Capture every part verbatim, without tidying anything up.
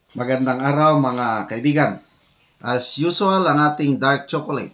Magandang araw mga kaibigan. As usual, ang ating dark chocolate.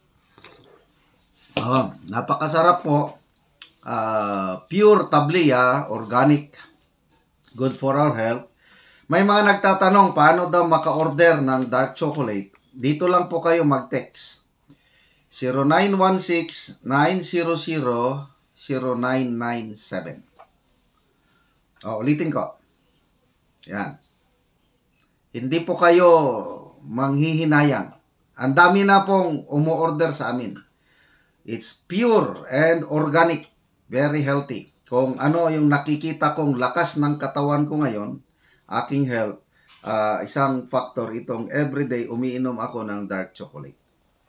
Oh, napakasarap po. Uh, pure tablia, organic. Good for our health. May mga nagtatanong paano daw maka-order ng dark chocolate. Dito lang po kayo mag-text. zero nine one six nine zero zero zero nine nine seven. Oh, ulitin ko. Yan. Hindi po kayo manghihinayang. Ang dami na pong umu-order sa amin. It's pure and organic. Very healthy. Kung ano yung nakikita kong lakas ng katawan ko ngayon, aking health, uh, isang factor itong everyday umiinom ako ng dark chocolate.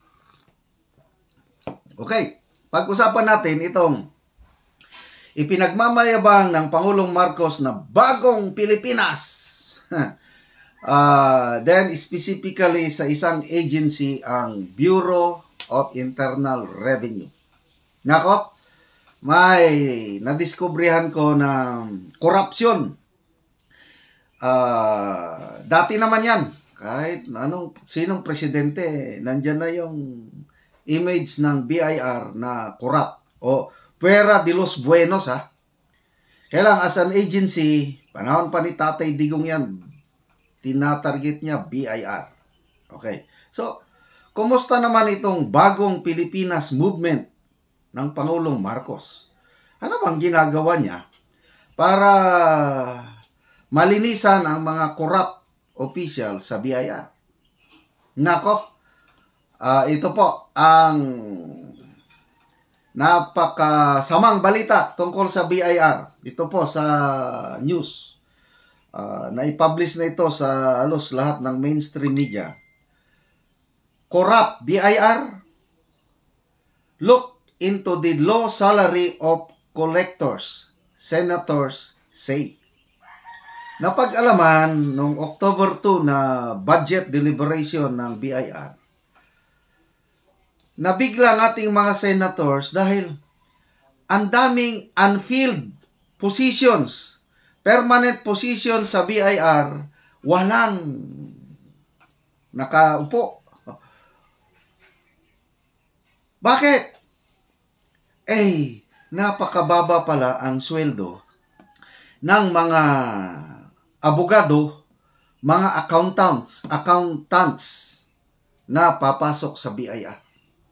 Okay. Pag-usapan natin itong ipinagmamayabang ng Pangulong Marcos na bagong Pilipinas. Uh, then specifically sa isang agency ang Bureau of Internal Revenue. Nako, may nadiskubrihan ko na korupsyon. Uh, dati naman yan. Kahit anong, sinong presidente, nandyan na yung image ng B I R na corrupt. O, Pera de los Buenos, ha? Kailang as an agency, panahon pa ni Tatay Digong yan, tinatarget niya B I R. Okay. So, kumusta naman itong bagong Pilipinas movement ng Pangulong Marcos? Ano bang ginagawa niya para malinisan ang mga corrupt official sa B I R? Nako, uh, ito po ang napakasamang balita tungkol sa B I R. Ito po sa news. Uh, na-publish na ito sa halos lahat ng mainstream media. Corrupt B I R, look into the low salary of collectors, senators say. Napag-alaman noong October second na budget deliberation ng B I R, nabigla ang ating mga senators dahil ang daming unfilled positions, permanent position sa B I R, walang nakaupo. Bakit? Eh, napakababa pala ang sweldo ng mga abogado, mga accountants, accountants na papasok sa B I R.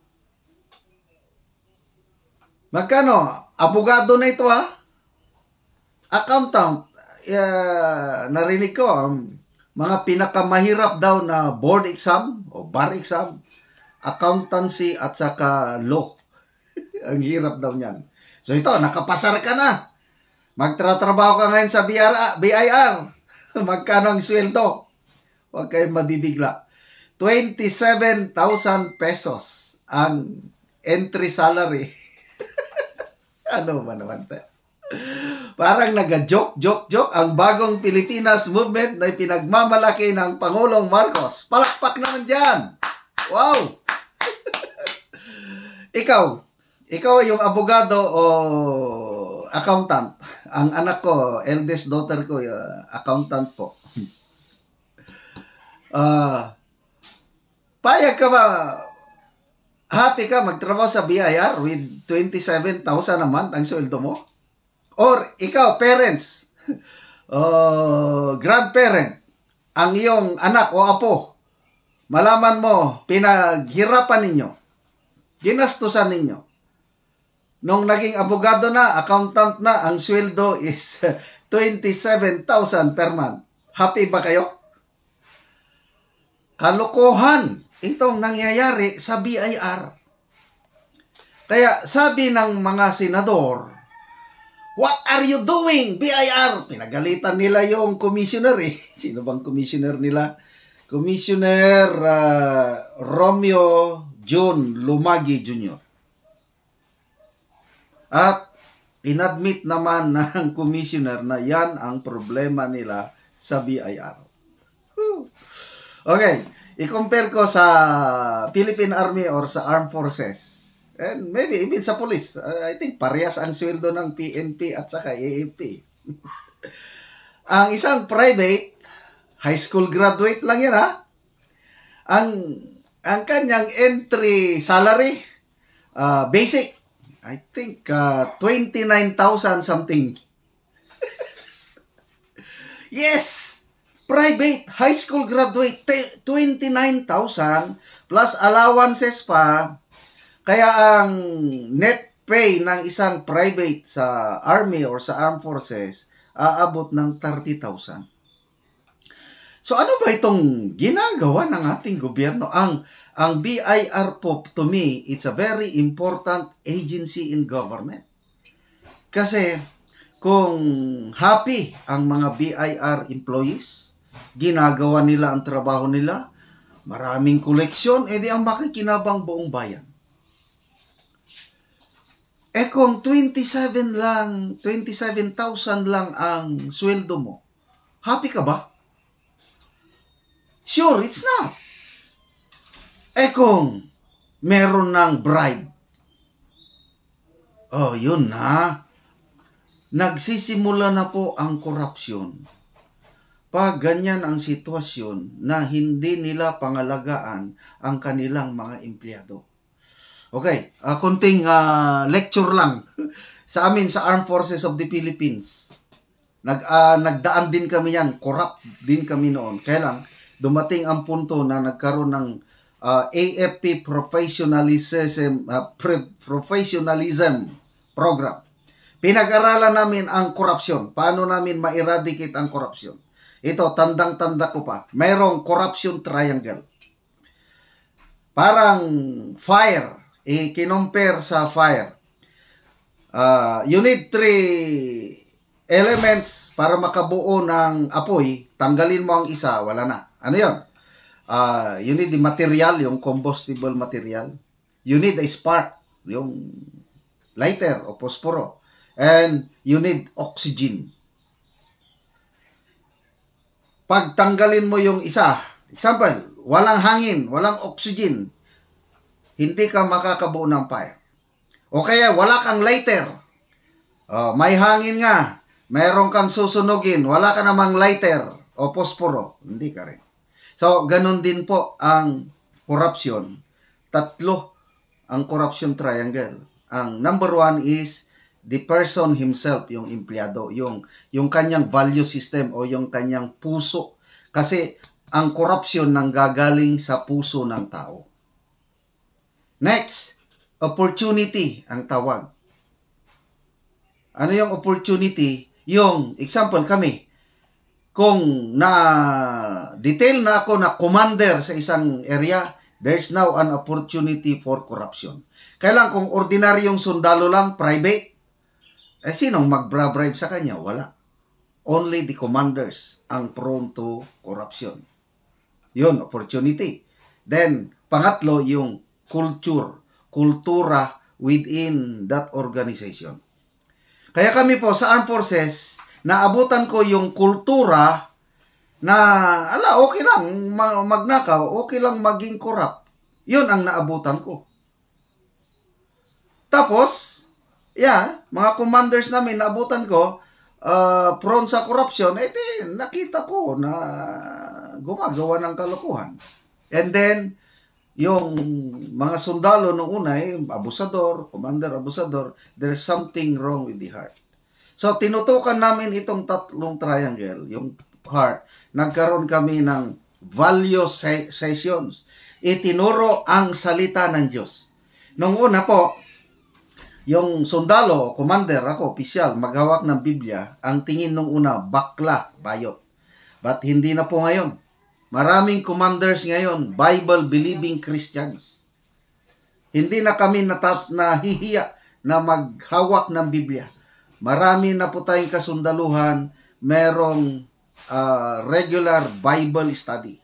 Magkano? Abogado na ito, ha? Accountant, uh, narinig ko, um, mga pinakamahirap daw na board exam o bar exam, accountancy at saka law. Ang hirap daw niyan. So ito, nakapasar ka na. Magtratrabaho ka ngayon sa B I R. Magkano ang sweldo? Huwag kayong mabibigla. twenty-seven thousand pesos ang entry salary. Ano ba naman tayo? Parang naga-joke, joke, joke ang bagong Pilipinas movement na pinagmamalaki ng Pangulong Marcos. Palakpak naman dyan! Wow! Ikaw, ikaw ay yung abogado o accountant. Ang anak ko, eldest daughter ko, uh, accountant po. uh, payag ka ba? Happy ka magtrabaho sa B I R with twenty-seven thousand a month ang sweldo mo? Or ikaw, parents, uh, grandparent, ang iyong anak o apo, malaman mo, pinaghirapan ninyo, ginastusan ninyo. Nung naging abogado na, accountant na, ang sweldo is twenty-seven thousand per month. Happy ba kayo? Kalokohan itong nangyayari sa B I R. Kaya sabi ng mga senador, what are you doing, B I R? Pinagalitan nila yung commissioner eh. Sino bang commissioner nila? Commissioner uh, Romeo John Lumagi Junior At inadmit naman ng commissioner na yan ang problema nila sa B I R. Okay, i-compare ko sa Philippine Army or sa Armed Forces. And maybe even sa police. Uh, I think parehas ang sweldo ng P N P at saka A F P. Ang isang private, High school graduate lang yan, ha? Ang, ang kanyang entry salary, uh, basic, I think uh, twenty-nine thousand something. Yes! Private, high school graduate, twenty-nine thousand plus allowances pa. Kaya ang net pay ng isang private sa Army or sa Armed Forces aabot ng thirty thousand. So ano ba itong ginagawa ng ating gobyerno? Ang ang B I R po, to me, it's a very important agency in government. Kasi kung happy ang mga B I R employees, ginagawa nila ang trabaho nila, maraming koleksyon, edi ang makikinabang buong bayan. Eh kung twenty-seven lang, twenty-seven thousand lang ang sweldo mo, happy ka ba? Sure, it's not. Eh kung meron ng bribe, oh, yun na. Nagsisimula na po ang korupsyon. Pag ganyan ang sitwasyon na hindi nila pangalagaan ang kanilang mga empleyado. Okay, uh, kunting uh, lecture lang. Sa amin, sa Armed Forces of the Philippines, nag, uh, nagdaan din kami yan, corrupt din kami noon. Kaya lang, dumating ang punto na nagkaroon ng uh, A F P Professionalism, uh, pre- Professionalism Program. Pinag-aralan namin ang korupsyon. Paano namin ma-eradicate ang korupsyon? Ito, tandang-tanda ko pa. Mayroong corruption triangle. Parang fire. I-kinompare sa fire. Uh, you need three elements para makabuo ng apoy. Tanggalin mo ang isa, wala na. Ano yun? Uh, you need the material, yung combustible material. You need a spark, yung lighter o posporo. And you need oxygen. Pag tanggalin mo yung isa, example, walang hangin, walang oxygen, hindi ka makakabuo ng fire. O kaya wala kang lighter. Uh, may hangin nga, mayroon kang susunugin, wala ka namang lighter o posporo, hindi ka rin. So, ganun din po ang corruption. Tatlo ang corruption triangle. Ang number one is the person himself, yung empleyado, yung, yung kanyang value system o yung kanyang puso. Kasi ang corruption nanggagaling sa puso ng tao. Next, opportunity ang tawag. Ano yung opportunity? Yung, example kami, kung na-detail na ako na commander sa isang area, there's now an opportunity for corruption. Kailan kung ordinaryong sundalo lang, private, eh sinong mag-bribe sa kanya? Wala. Only the commanders ang prone to corruption. Yun, opportunity. Then, pangatlo, yung culture, kultura within that organization. Kaya kami po sa Armed Forces, naabutan ko yung kultura na, ala, okay lang magnakaw, okay lang maging corrupt. Yun ang naabutan ko. Tapos, yeah, mga commanders namin, naabutan ko, uh, prone sa corruption, eh di, nakita ko na gumagawa ng kalokohan. And then, yung mga sundalo nung una, eh, abusador, commander, abusador, there's something wrong with the heart. So, tinutukan namin itong tatlong triangle, yung heart. Nagkaroon kami ng value se- sessions. Itinuro ang salita ng Diyos. Nung una po, yung sundalo, commander, ako, opisyal, maghawak ng Biblia, ang tingin nung una, bakla, bayot. But hindi na po ngayon. Maraming commanders ngayon, Bible-believing Christians. Hindi na kami natat- nahihiya na maghawak ng Biblia. Marami na po tayong kasundaluhan, merong uh, regular Bible study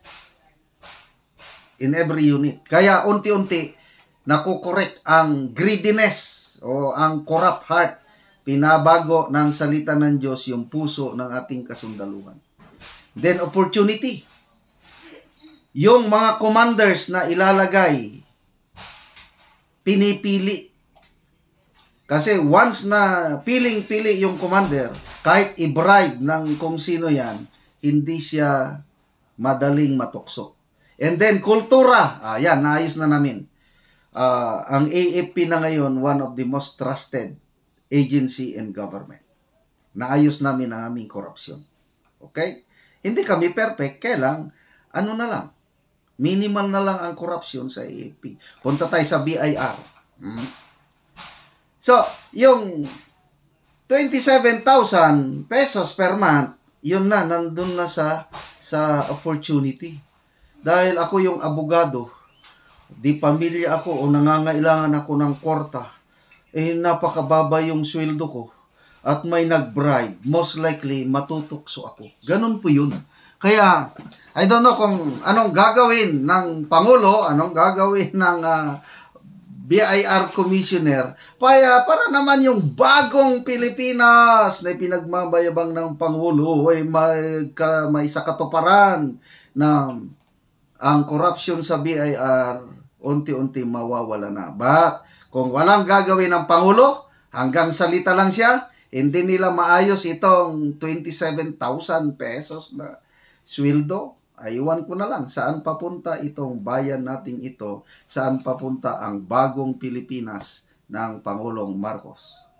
in every unit. Kaya unti-unti, nakukorek ang greediness o ang corrupt heart. Pinabago ng salita ng Diyos yung puso ng ating kasundaluhan. Then opportunity. Yung mga commanders na ilalagay, pinipili. Kasi once na piling-pili yung commander, kahit i-bribe ng kung sino yan, hindi siya madaling matukso. And then, kultura. Ayan, naayos na namin. Uh, ang A F P na ngayon, one of the most trusted agency in government. Naayos namin ang aming korupsyon. Okay? Hindi kami perfect, kaya lang, ano na lang, minimal na lang ang korupsyon sa A F P. Punta tayo sa B I R. Hmm? So, yung twenty-seven thousand pesos per month, yun na, nandun na sa, sa opportunity. Dahil ako yung abogado, di pamilya ako o nangangailangan ako ng kwarta, eh napakababa yung sweldo ko at may nag-bribe, most likely matutukso ako. Ganun po yun. Kaya, I don't know kung anong gagawin ng Pangulo, anong gagawin ng uh, B I R Commissioner, para, para naman yung bagong Pilipinas na pinagmamayabang ng Pangulo ay may, ka, may sakatuparan na ang corruption sa B I R unti-unti mawawala na. But, kung walang gagawin ng Pangulo, hanggang salita lang siya, hindi nila maayos itong twenty-seven thousand pesos na sweldo, aywan ko na lang saan papunta itong bayan nating ito, saan papunta ang bagong Pilipinas ng Pangulong Marcos.